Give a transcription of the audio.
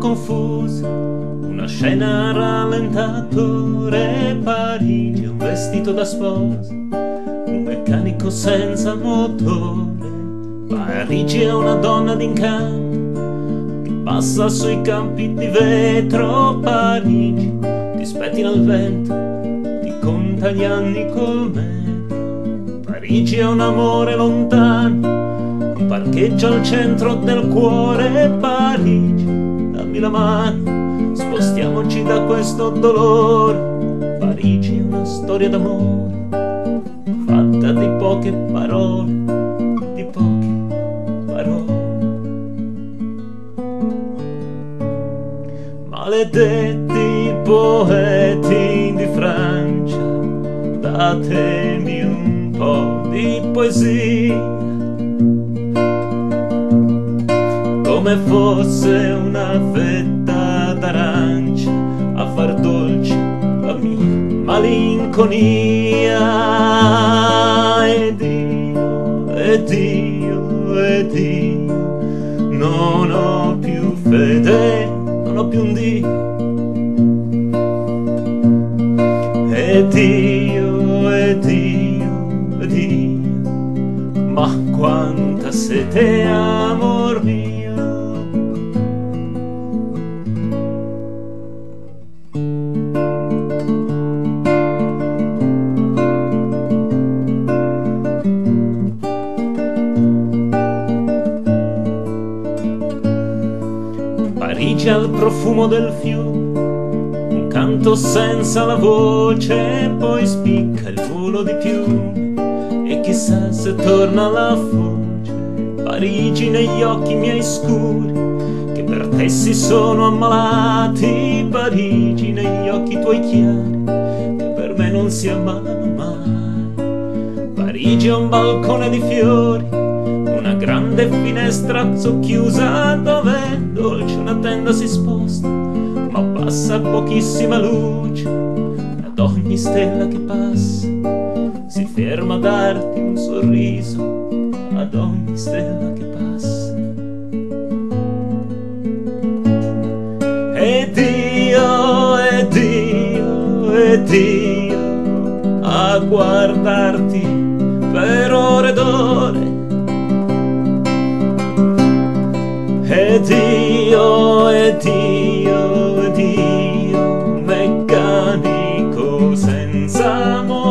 confusa, una scena a rallentatore. Parigi, un vestito da sposa, un meccanico senza motore. Parigi è una donna d'incanto che passa sui campi di vetro. Parigi ti spettina il vento, ti conta gli anni col metro. Parigi è un amore lontano, un parcheggio al centro del cuore. Parigi, dammi la mano, spostiamoci da questo dolore. Parigi è una storia d'amore fatta di poche parole, di poche parole. Maledetti poeti di Francia, datemi un po' di poesia, come fosse una fetta d'arancia a far dolce la mia malinconia. Ed io, non ho più fede, non ho più un Dio. Ed io, ma quanta sete, amor mio. Parigi al profumo del fiume, un canto senza la voce, poi spicca il volo di piume e chissà se torna la voce. Parigi negli occhi miei scuri, che per te si sono ammalati. Parigi negli occhi tuoi chiari, che per me non si ammalano mai. Parigi è un balcone di fiori, una grande finestra socchiusa, dove dolce una tenda si sposta, ma passa pochissima luce. Ad ogni stella che passa si ferma a darti un sorriso, ad ogni stella che passa. Ed io a guardarti per ore ed ore. Ed io, meccanico senza amore.